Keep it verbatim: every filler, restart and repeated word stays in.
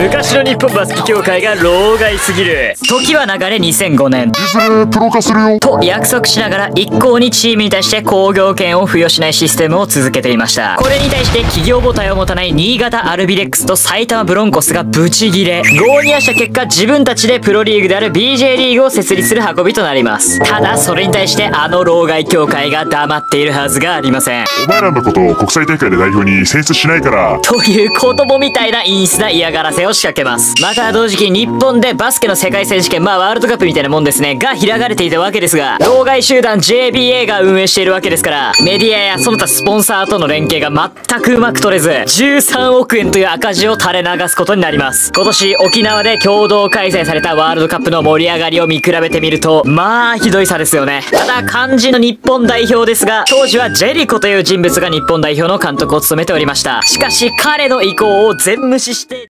昔の日本バスケ協会が老害すぎる。時は流れにせんごねん。 いずれプロ化するよ。 と約束しながら一向にチームに対して工業権を付与しないシステムを続けていました。これに対して企業母体を持たない新潟アルビレックスと埼玉ブロンコスがブチギレ。合に合した結果、自分たちでプロリーグである ビージェー リーグを設立する運びとなります。ただ、それに対してあの老害協会が黙っているはずがありません。 お前らのことを国際大会で代表に選出しないから。 という子供みたいな陰湿な嫌がらせを仕掛けます。また同時期日本でバスケの世界選手権、まあワールドカップみたいなもんですね、が開かれていたわけですが、老害集団 ジェービーエー が運営しているわけですから、メディアやその他スポンサーとの連携が全くうまく取れず、じゅうさんおくえんという赤字を垂れ流すことになります。今年沖縄で共同開催されたワールドカップの盛り上がりを見比べてみると、まあひどい差ですよね。ただ肝心の日本代表ですが、当時はジェリコという人物が日本代表の監督を務めておりました。しかし彼の意向を全無視して